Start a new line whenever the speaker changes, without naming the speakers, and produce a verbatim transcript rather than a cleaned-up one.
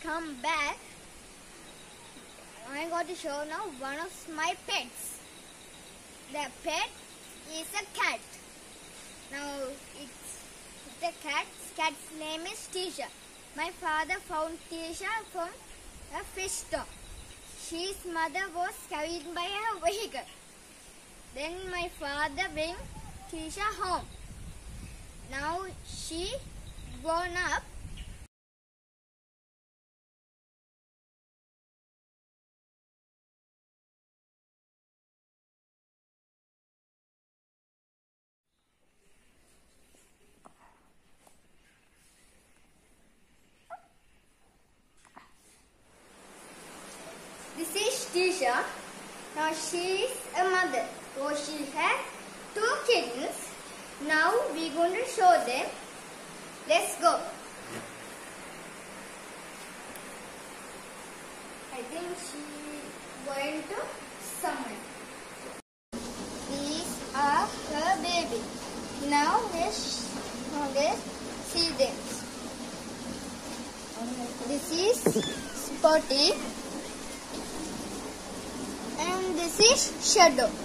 come back, I'm going to show now one of my pets. The pet is a cat. Now it's the cat. Cat's name is Teesha. My father found Teesha from a fish store. His mother was carried by a vehicle. Then my father bring Teesha home. Now she grown up. This is Teesha. Now she is a mother. So she has two kittens. Now we are going to show them. Let's go. I think she going to somewhere. These are her baby. Now let's, let's see them. This is Spotty. And this is Shadow.